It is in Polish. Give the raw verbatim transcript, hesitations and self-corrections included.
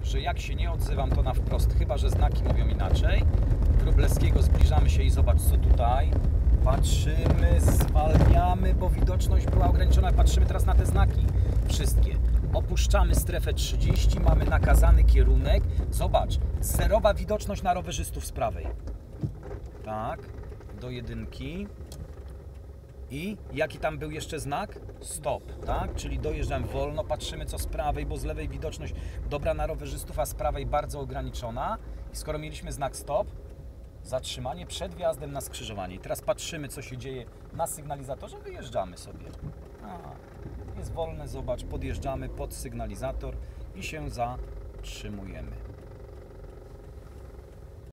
że jak się nie odzywam, to na wprost, chyba że znaki mówią inaczej. Wróblewskiego zbliżamy się i zobacz co tutaj. Patrzymy, zwalniamy, bo widoczność była ograniczona. Patrzymy teraz na te znaki wszystkie. Opuszczamy strefę trzydzieści, mamy nakazany kierunek. Zobacz, zerowa widoczność na rowerzystów z prawej. Tak, do jedynki. I jaki tam był jeszcze znak? Stop, tak? Czyli dojeżdżam wolno, patrzymy co z prawej, bo z lewej widoczność dobra na rowerzystów, a z prawej bardzo ograniczona. I skoro mieliśmy znak stop, zatrzymanie przed wjazdem na skrzyżowanie. I teraz patrzymy co się dzieje na sygnalizatorze, wyjeżdżamy sobie. A, jest wolne, zobacz, podjeżdżamy pod sygnalizator i się zatrzymujemy.